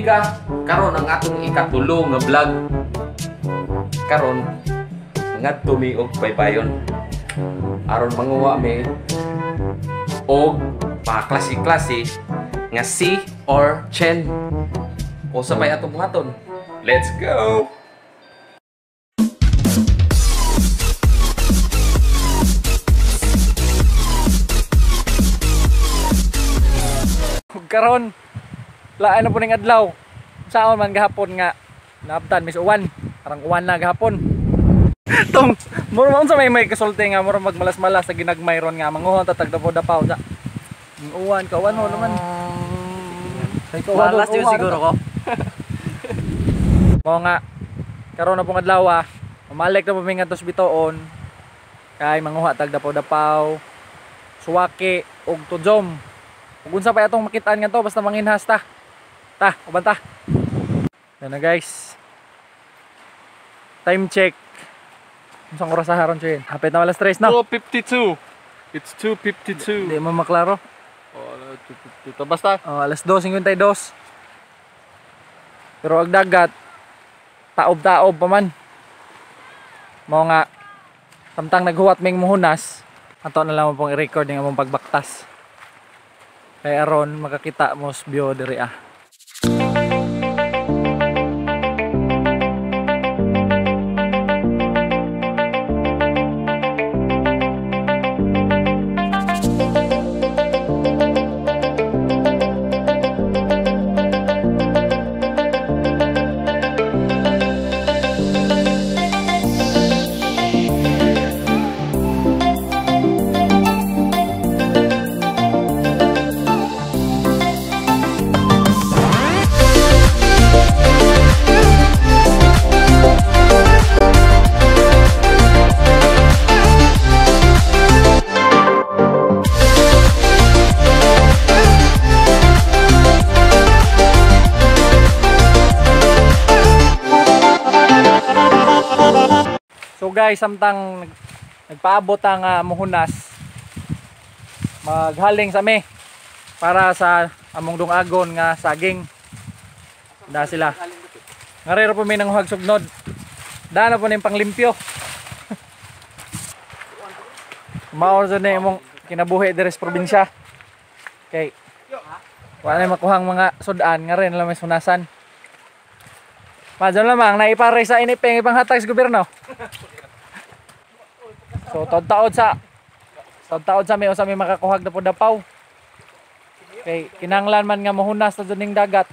amiga, karon ang atong ikatulo nga vlog. Karon ngadto mi og baybayon. Aron manguha mi og mga klase-klase nga sea or chen. O sabay atong buhaton. Let's go! Karon lain na po ning adlaw. Saon man gahapon nga naabtan mis uwan. Parang uwan na gahapon. Tong mura man sa may kasulti nga mura magmalas-malas sa ginagmay ron nga manguhon tatag dapaw sa uwan kawan ho naman. Malas yun siguro ko. Mo nga karon na pong adlaw mamalik na po mi ngadto sa bitoon kay manguha tag dapaw suwaki ug tudjom. Ug unsa pa atong makitaan nga to basta manginhas ta. Uban ta. Yan na guys. Time check. Unsang oras sa haron siya? Hapit na alas 3 na. 2:52. It's 2:52. Di mo maklaro. Oh, 2:52. Basta. Oh, alas 2:52. Pero ang dagat taob-taob pa man. Mao nga samtang naghuwat ming muhunas, ato na lang mo pong i-record ng among pagbaktas. Kay aron makakita mo sa view diri . So guys, samtang nagpaabot ang muhunas, maghaling sa me para sa among dungagon nga saging. Da sila. Ngarero po may nanguhag sugnod. Da na po ning panglimpyo. Maor sa na imong kinabuhi diri sa probinsya. Kay wala na makuhang mga sudan nga rin lang may sunasan. Madyan lamang naipare sa inipeng ipanghatag sa gobyerno. So taod-taod sa may usa may makakuhag na po dapaw. Kay kinanglan man nga mahunas sa duning dagat.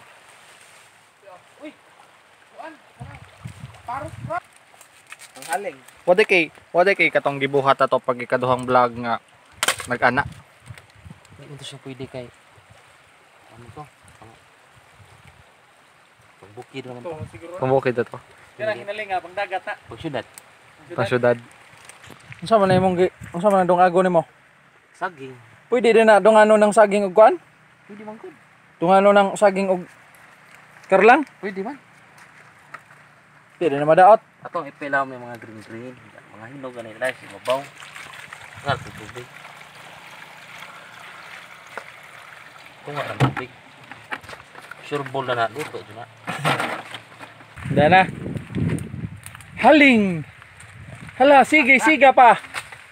Ang haling. Wala kay katong gibuhat ato pag ikaduhang vlog nga nag-ana. Ito siya pwede kay ano to? Pagbukid naman to. Pambukid ato. Kaya hinaling nga pang dagat na. Pagsyudad. Pasyudad. Unsa man imong unsa man dungagon nimo? Saging. Pwede din na dungano ng saging ug kuan? Pwede man good. Dungano ng saging ug karlang? Pwede man. Pwede na madaot. Atong ipilaw may mga green. Mga hinog ganay dai sa mabaw. Ngal tubig. Kung wala tubig. Sure ball na luto dyan na. Dana. Haling. Hala, siga pa.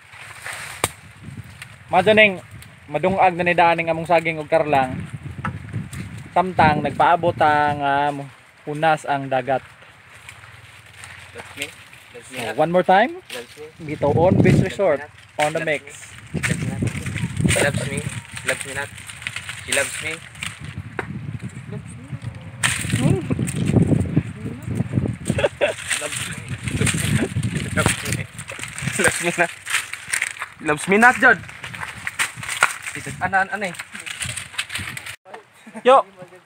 Maduneng madungag na ni daaning among saging ug karlang. Samtang nagpaabot ang punas ang dagat. That's me. So, one more time. Bito on Beach Resort on the mix. She loves me. Loves me not. She loves me. Loves me not, Jod. Ano eh. Yo.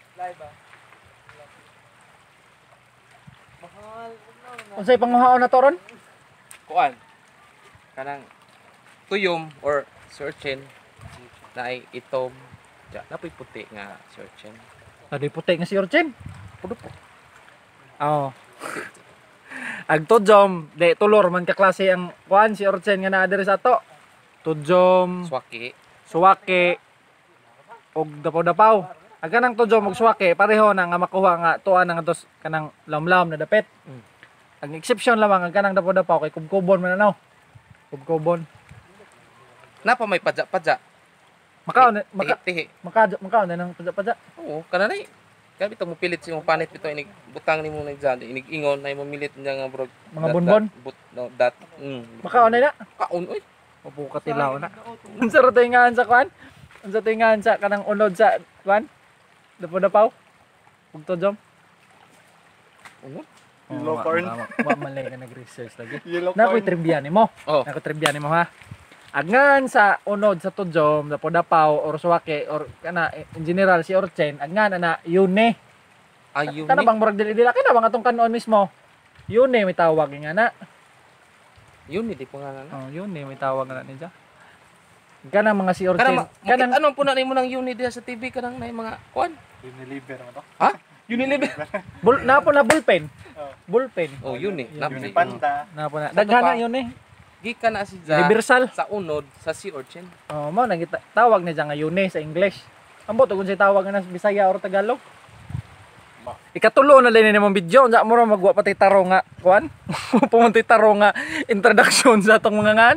Unsay panguhaon na toron? Kuan. Kanang tuyom or searchin na ay itom. Ja, napoy puti nga searchin. Tadi puti nga si Orchen. Pudo po. Oo. Ag tudjom, de tulor man ka klase ang kuan si Orchen nga naa diri sa ato. Tudjom, Swaki. suwaki og dapaw-dapaw. Ang kanang tujom ug suwake pareho na nga makuha nga tuan nga tos kanang lamlam na dapit. Ang exception lamang ang kanang dapo-dapaw kay kubkubon man ano. Kubkubon. Napa may padya-padya. Makaon Tihi. makaon na nang padya-padya. Oo, kananay. Kaya bitaw mo pilit si mo panit bitaw inig butang nimo na dyan, inig ingon na mo milit niya nga bro. Mga bonbon? Dat. Makaon na. Kaon oy. Opo katilaw na. Unsa ra tingaan sa kwan? Unsa tingaan sa kanang unod sa kwan? Dapo-dapaw. Ug tujom. Ano? Yellow corn. Wa malay ka nag-research lagi. Yellow Na ko'y corn. trivia nimo. Oh. Nako trivia nimo ha. Agngan sa unod sa tujom, dapo-dapaw or suwake or kana in general si Orchen, agngan na yune. Ayun Kana bang murag dili-dila kana bang atong kanon mismo? Yune may tawag nga na. Yun di pa nga na. Oh, yune may tawag nga na niya. Kana mga si Orchen, Kanang kanang anong puno nimo ng unit diha sa TV kanang may mga kuan? Unilever mo to. Ha? Unilever. napo na bullpen. Oh. Bullpen. Oh, yun eh. Unipanda. Napo na. Sa Daghana tupa. yun eh. Gikan na si Ja Universal. sa unod sa Sea Urchin. Oh, mo nang tawag niya nga yune sa English. Ambot kung say tawag na sa Bisaya or Tagalog. Ikatulo na din nimong video, unsa mo ra magwa patay taro nga kuan? Pumunti taro nga introduction sa atong mga ngan.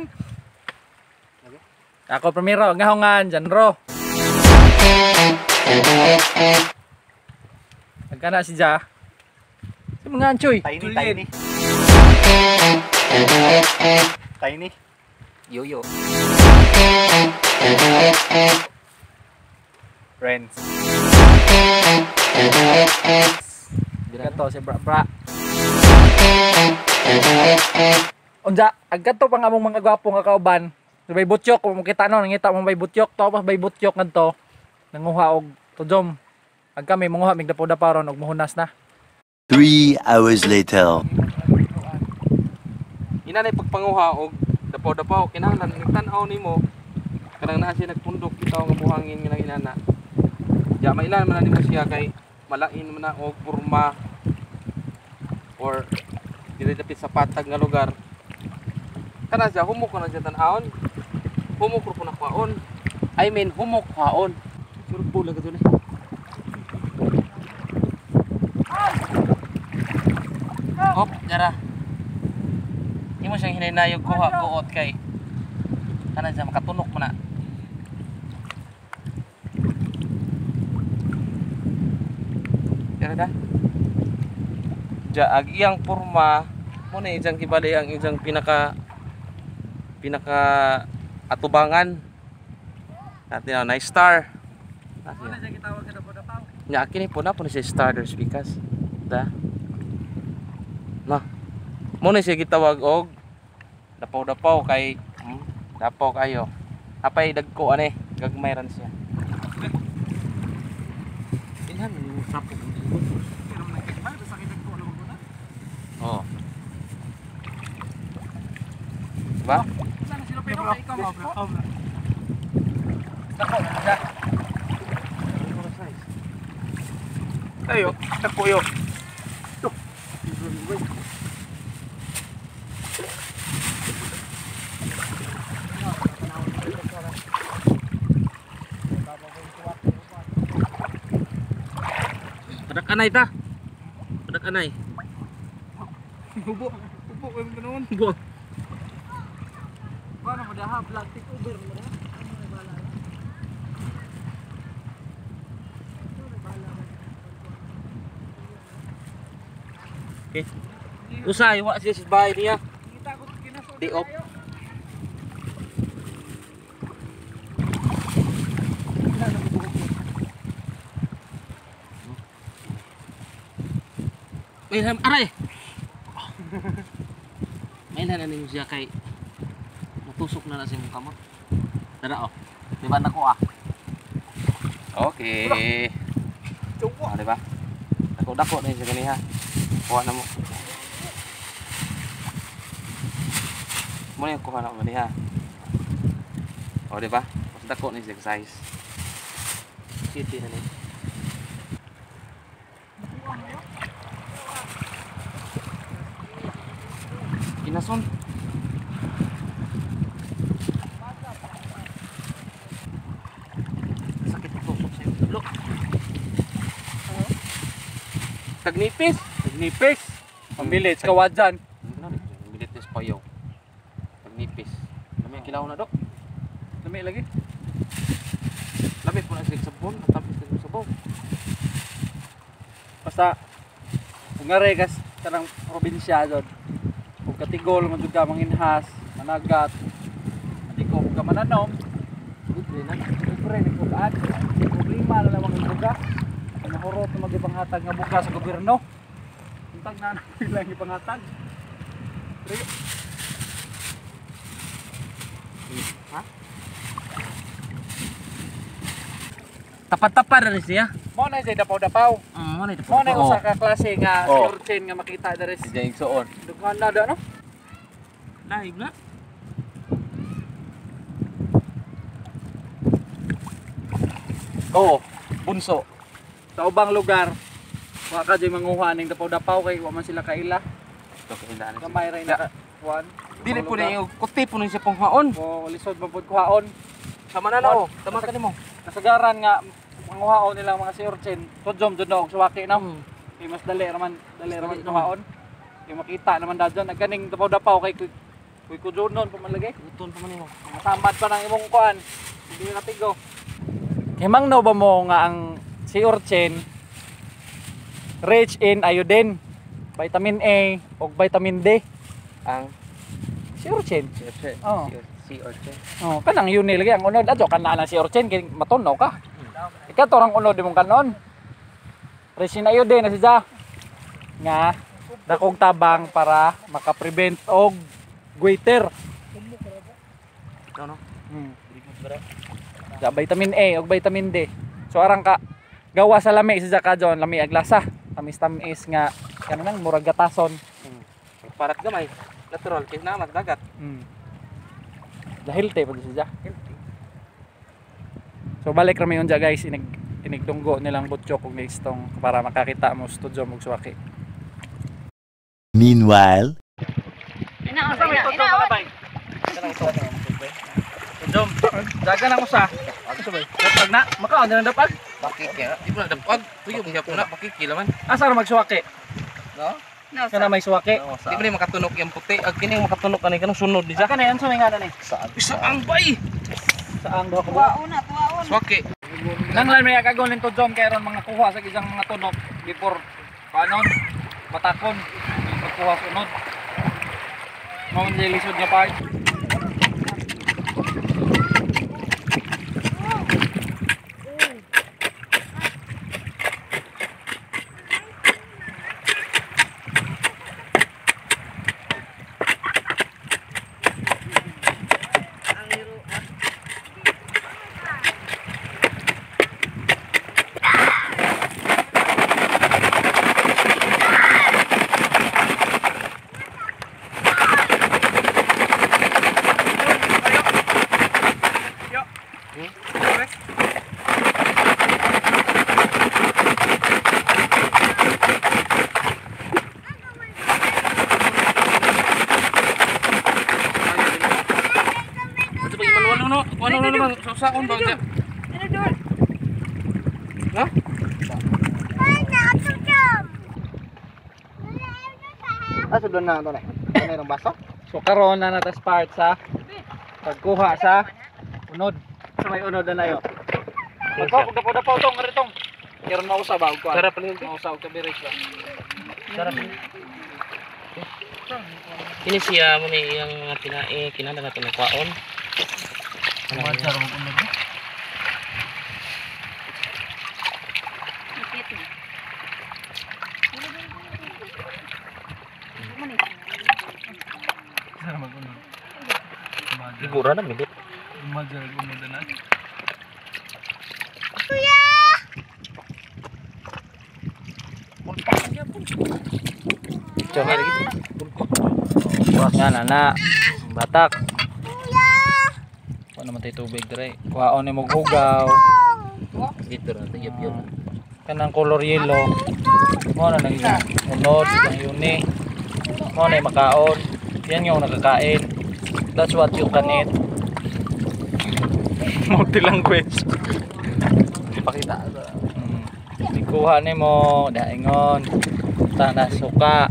Ako primero, ngahongan genre. Nagkana si Ja. Si mga anchoy. Tiny. Tiny. Yo. Friends. Gato si Bra. Unja, agkato pa nga mong mga gwapo nga kauban. Sabay butyok, kung makita no, nangita mong bay butyok, tapos bay butyok ngadto. Nanguha og tujom. Ag kami manguha mig dapaw-dapaw ron og muhunas na. 3 hours later. Ina na pagpanguha og dapaw-dapaw kinahanglan nagtan-aw nimo kanang naa siya nagpundok bitaw nga buhangin nga inana. Ya mailan man nimo siya kay malain man na og porma or dili dapit sa patag nga lugar. Kana siya humok na siya tan-aon. Humok ro po na kwaon. I mean humok kwaon. Surut pula ka to ni. Hop, jara. Imo siyang hinay-nayog kuha kuot kay kana siya makatunok mo na. Jara da. Ja ag iyang porma mo na ijang kibali ang ijang pinaka atubangan. Natin na star. Ano siya gitawag nga dapaw-dapaw? Nya kini po na siya starters because da. No. Mo na siya gitawag og dapaw-dapaw kay dapaw kayo. Apay dagko ani, gagmay ran siya. Inhan mo sapo ng ibon. Pero nagkikmal sa kitag ko lang na. Oh. Diba? Sana sila pero ikaw mo. Dako na. Ayo, tapuyo. Padak anay ta. Padak anay. Ubo ko yung ganoon. Bo. Paano mo daha vlog take over mo na? Okay. Usay wa siya sa bahay niya. Kita ko kinasod. Di op. May aray. May na ninyo siya kay natusok na sa imong kamot. Tara oh. Di ba nako ah? Okay. Oh, di ba? Dako-dako na siya kaniha. Kuha na mo. Mo na yung kuha na mo niya. O, di ba? Mas dako na siya size. City na niya. Inason. Sakit ang tusok sa iyo. Look. Tagnipis. Nipis. Pambilit sa kawadyan. Militis payaw. Tagnipis. Lami ang kilaw na dok. Lami lagi. Lami po na sa sabon. Tapos sa sabon. Basta kung nga regas ka ng probinsya doon. Kung katigol mo ka manginhas, managat. At ikaw kung ka mananom. Libre na. Libre na kukaan. Problema na naman ang buka. Mahurot na mag-ipanghatag nga buka sa gobyerno. Untag na lang ipanghatag. Ha? Tapat-tapat na rin siya. Mo na siya dapaw-dapaw. Ano ito? Mo na usa ka klase nga Oh. urchin nga makita diri sa Diyan igsoon. dugan na no? Lahig na. Oo, bunso. Sa ubang lugar, wa ka di manguha ning dapaw-dapaw kay wa man sila kaila. Ito kahinaan siya. Gamay ra na kuan. Dili po na yung kuti po na siya pong haon. O lisod man pud kuhaon. Sama na na oh. Tama ka nimo. Kasagaran nga manguhaon nila mga si urchin. Tudjom jud og suwaki na. Kay mas dali raman Dali kuhaon. Kay makita naman dadyon nagkaning dapaw-dapaw kay kuy kujunon pumalagay. Uton pa man nimo. Masamad pa ng imong kuan. Hindi na tigo. Himang no ba mo nga ang si urchin rich in iodine, vitamin A ug vitamin D. Ang Si urchin. Oo. si Orche. Oh, kanang yun lagi ang unod adto kana na si urchin kay matunaw ka. Ikaw torang unod imong kanon. Rich in iodine na siya. Nga dakong tabang para makaprevent og goiter. No. Sa vitamin A ug vitamin D. So arang ka gawa sa lami sa kadyon, lami aglasa. Tamis-tamis nga kanang murag gatason. Parat gamay. Natural kay na dagat. Dahil tayo pag siya. So balik kami yun dyan guys, inigdunggo nilang butchok kung neistong para makakita mo studio mong suwaki. Meanwhile, Tudom, daga na mo sa. Dapat na, makaon na dapat. Pakiki. Di mo na dapag. Tuyo mo siya po na pakiki laman. Asa na magsuwaki? No? Kana may suwaki. Di mo ni makatunok yung puti. Ag kini makatunok kanay kanang sunod di Sa sa. kana yan sa may ngana ni. Isa ang bay. Sa ang duha ko. Swaki. Nang lan may kagolin tudom kay ron mga kuha sa isang mga tunok before panon batakon pagkuha sunod. Mao ni lisod niya part. Ano saon ba niya? Ha? Asa doon na ito na? Ano yung baso? So karon na natas part sa pagkuha sa unod. Sa may unod na yo. Pagkuha dapo tong ritong. Karon na usa ba og kuan. Sarap lang ito. Usa og kabiris ba. Sarap. Ini siya mo ni yang mga kinae kinada nato ng kwaon. Masarap mo unod. Sarap mo unod. Siguro na milit. Masarap mo unod na. Jangan lagi. Yan na. Batak. Kuha naman tayo tubig dire. Kuhaon ni mong hugaw. Dito na tayo yun. Kanang color yellow. Mo na nang unod ang yuni. Mo na makaon. Yan yung nakakain. That's what you can eat. Multi-language. Pakita. Ikuha ni mo daingon. Butang na suka.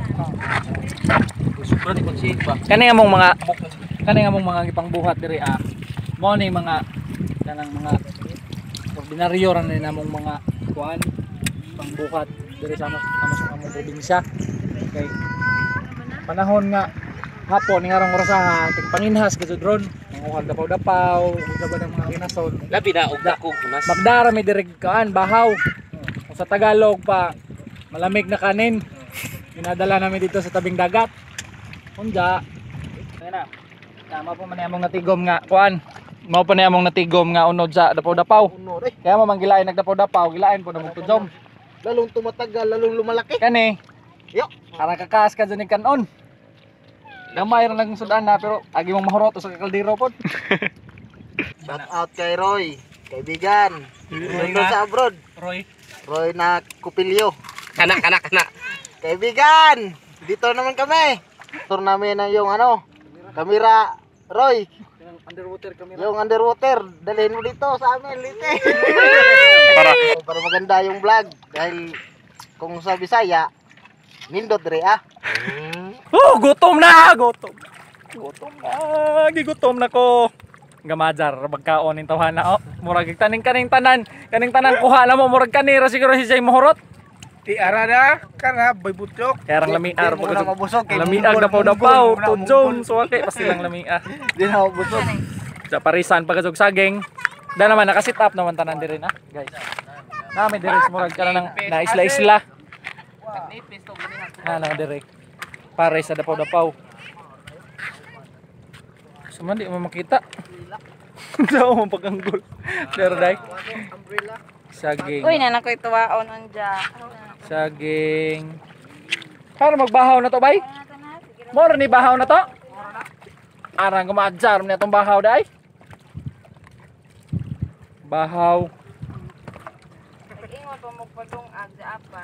Sobra di konsihin ba? Kani nga mong mga ipangbuhat diri mo ni mga kanang mga ordinaryo ra ni namong mga kuan pangbuhat diri sa among probinsya. Okay. Panahon nga hapon ni ngarong orasaha tig panginhas gud ron manguhag dapaw-dapaw usa ba ng mga kinason. Labi na og dako kunas. Magdara may diri kaan bahaw. O sa Tagalog pa malamig na kanin. Dinadala namin dito sa tabing dagat. Unja. Ayun na. Tama po man among natigom nga kuan. Mao pa ni among natigom nga unod sa dapaw-dapaw. Unod eh. Kaya mo manggilain nagdapaw-dapaw, gilain po na mong tudjom. Lalong tumatagal, lalong lumalaki. Kani. Yo. Arang kakaas ka dyan ni kanon. Gamay ra lang sudan na pero agi mong mahurot sa kaldero po. Shout out kay Roy, kaibigan. Nandun sa abroad. Roy na Kupilyo. Kana. Kaibigan, dito naman kami. Tour namin na yung kamera Roy. Underwater camera. Yung underwater, dalhin mo dito sa amin, Lite. para maganda yung vlog. Dahil kung sa Bisaya, nindot re Oh, gutom na! Gutom na! Gigutom na ko. Gamajar, magkaon ning tawhana. Oh, murag kaning tanan. Kaning tanan kuha na mo murag kanira siguro si Jay mohorot. Di arada, kana bay butyok. Kaya rang lamiar Di mo na mabusog. lamiag dapaw-dapaw, tudjom, suwake pasti lang lamia. Di na mabusog. Sa parisan pagkasog saging. Da naman naka-sit up naman tanan diri na, guys. Nami diri murag kana nang naisla-isla. Na diri. Pare sa dapaw-dapaw. Suman di mo makita. Daw mo paganggol. Pero dai. Saging. Uy, nanak ko ituwaon anja. Saging. Para magbahaw na to, bay? Mora ni bahaw na to? Arang gumadjar niya tong bahaw, day? Bahaw. Ingon pa magpadung agda apa.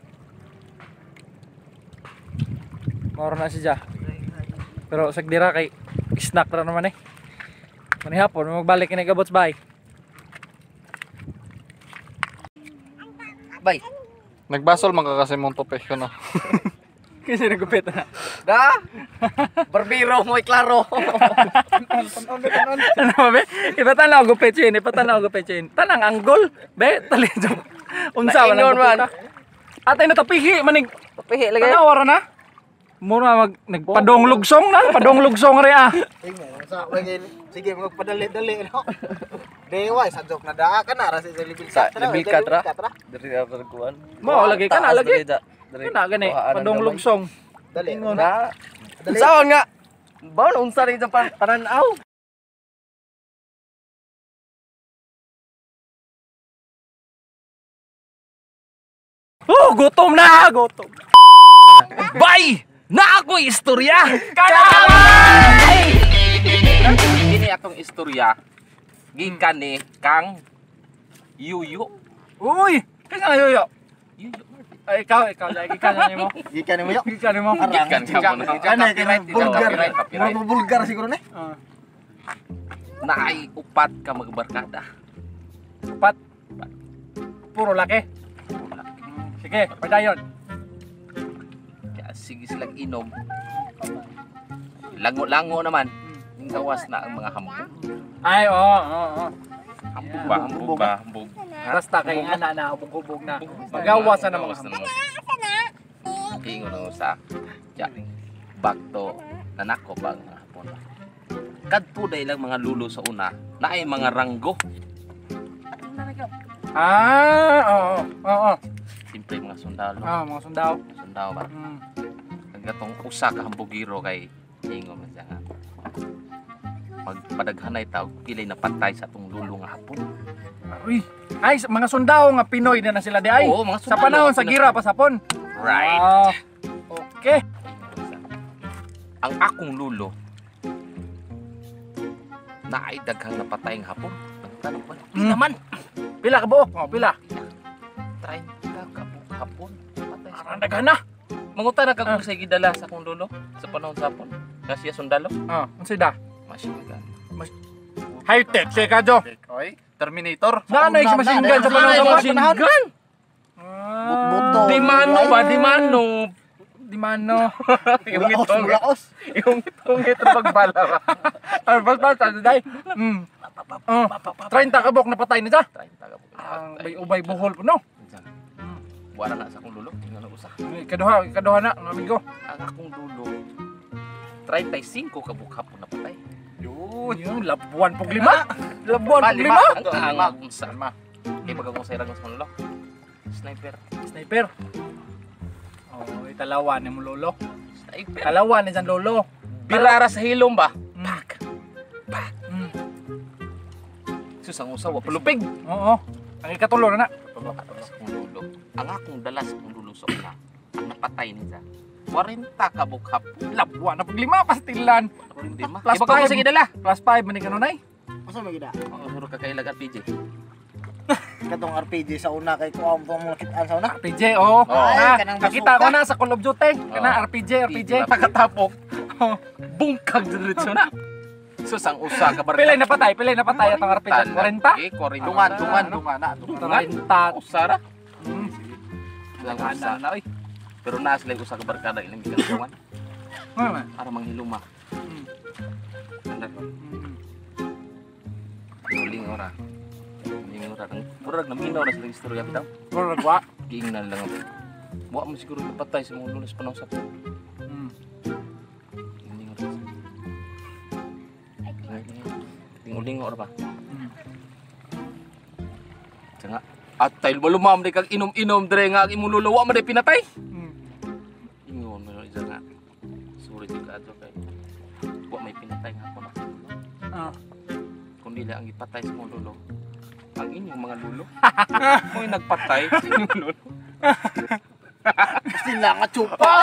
Mora na siya. Pero sagdira kay snack ra naman eh. Manihapon, magbalik ni gabots, bay. Bay. Nagbasol man ka kasi mong tope ko no. Kasi nagupit na. Da. Barbero mo klaro. Ano ba, be? Ipatanaw gupit yun, Tanang anggol, be, talidyo. Unsa man ang gupit. Atay natapihi, manig. Papihi lagi. Tanawara na. Mura nagpadonglugsong na, padonglugsong re Sige, magpadali-dali no. Dewa, sa joke na daa ka na sa libilkat. Libilkat ra. Dari apa kuan. Mo lagi ka na lagi. Kana gani, padonglugsong. Dali. Na. Saan nga? Baon unsa rin sa pananaw? Oh, gutom na, gutom. Bay! Na ako istorya! Kalamay! Ini atong istorya gikan ni Kang Yuyo. Uy, kaya yoyo. Yuyo. Ay, ikaw lagi ka na mo. Gikan mo yo. Gikan mo. Gikan ka mo. Mga bulgar siguro ne. Naay upat ka magbarkada. Pat. Puro laki. Sige, padayon. Kaya sige silang inom. Lango-lango naman. Yung gawas na ang mga hambog. Ay, oo. Hambog ba? Basta kay ana na hubog-hubog na. Magawas na mga hambog. Ingon ako sa back to nanako bang hapon. Kadto day lang mga lulo sa una na ay mga ranggo. Oo. Siyempre mga sundalo. Mga sundao. Sundalo ba? Naggatong usa ka hambugiro kay ingon man siya nga. Pagpadaghanay tawag pilay na patay sa atong lulo nga hapon. Uy, ay mga sundao nga Pinoy na sila di ay. Oo, mga Sa sundalo. panahon sa gira pa sapon. Right. Okay. Ang akong lulo na ay daghang napatay nga hapon. Nagtanong ba? Naman. Pila ka buok? Pila. Try ka hapon. Patay sa Arang daghan na. mangutan na kag sa gidala sa akong lulo sa panahon sa hapon. Kasi sundalo. Unsa da? Machine gun. High tech siya ka jo. Oy, Terminator. Nanay sa machine gun sa panahon sa machine gun. Buto. Di mano ba? Di mano. Di mano. Mulaos. Yung tungit pagbala ba? Ay, basta day. 30 kabok na patay na siya. 30 ka po. Ang ubay buhol po no. Buwara na sa akong lulo. Tingnan na usa. Ikaduha na, ng amigo. Ang akong lulo 35 ka bukhap na patay. Yun, labuan pog lima. Labuan pog lima. Ang akong sa Di ba kung sa irang sa lulo? Sniper. Sniper. Oh, italawan ni mo lolo. Sniper. Talawan ni San lolo. Pirara sa hilom ba? Pak. Mm. Susang usawa pulupig. Oo. Ang ikatulo na na. Ang akong dalas kung lulusok na. Ang napatay niya. 40 ka bukhap. Labuan na pog lima pastilan. Hindi ma. Plus Di ba kung five. sige dala? Plus 5 man ni kanunay. Asa may gida? Oo, suro ka kay lagat PJ. Katong RPG sa una kay ko ang mga kitaan sa una. RPG, oh. Ay, kanang Nakita bazooka. ko na sa Call of Duty. Kana Oh. RPG. Pagkatapok. Bungkag diretso na. Susang usa ka Pilay na patay atong RPG. 40. Eh, 40. Dungan na. 30. Usara. Mm. Lang Ana usa. na oy. Pero naas lang usa ka barkada ilang gikan Mama. para manghiluma. Mm. Ano? Mm. Uling ora. Uling ora nang murag naminaw na sa istorya bitaw. Puro nagwa. Giingnan lang ako. Wa mo siguro napatay sa mga lunas panahon sa po. Mm. Uling ora. Uling ora ba? Mm. Nga at tayo malumam di kag inom-inom dire nga imong luluwa man di pinatay. Mm. Ingon mo isa nga. Sorry di ka ato kay. Wa may pinatay nga ako na. Ah. Kundi lang ang ipatay sa mga lulo. Ang inyong mga lulo. Mo'y nagpatay sa inyong lulo. Sila nga tsupay.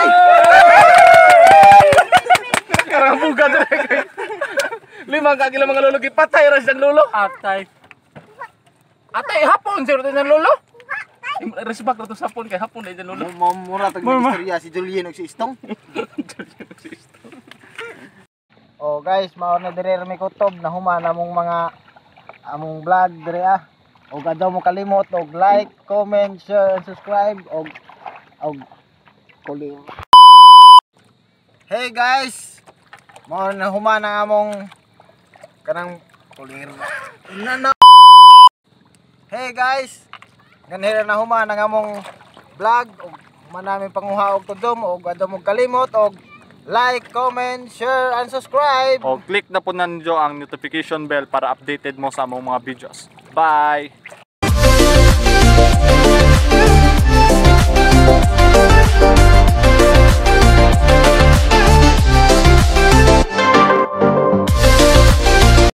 Karang buga dire kay. 5 ka kila mga lulo ipatay ra sa lulo. Atay. Atay hapon sir tayo ng lolo. Respect ra to sa hapon kay hapon na lulo. Mura tag istorya si Julien ug si Istong. Oh guys, mao na dire mi kutob na humana mong mga among vlog dire ah. Ogadaw mo kalimot og like, comment, share, and subscribe og kulim. Hey guys, mao na humana among kanang kulir. Na. Hey guys, ganira na humana among vlog og manami panguha og tudom og adaw mo kalimot og like, comment, share, and subscribe. O click na po nandiyo ang notification bell para updated mo sa among mga videos. Bye!